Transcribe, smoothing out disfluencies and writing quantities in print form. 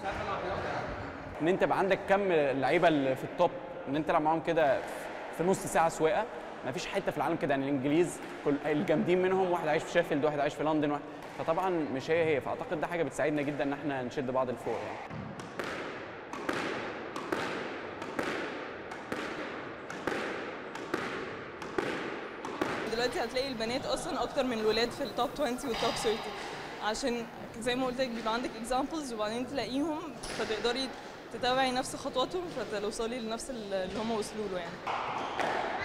ان انت يبقى عندك كم اللعيبه اللي في التوب ان انت تلعب معاهم كده في نص ساعه سواقه. ما فيش حته في العالم كده، يعني الانجليز كل الجامدين منهم واحد عايش في شيفيلد واحد عايش في لندن واحد. فطبعا مش هي فاعتقد ده حاجه بتساعدنا جدا ان احنا نشد بعض لفوق يعني. دلوقتي هتلاقي البنات اصلا اكتر من الولاد في التوب 20 والتوب 30، عشان زي ما قلت لك بيبقى عندك اكزامبلز وبعدين تلاقيهم فتقدري تتابعي نفس خطواتهم فتوصلي لنفس اللي هم وصلوا له يعني.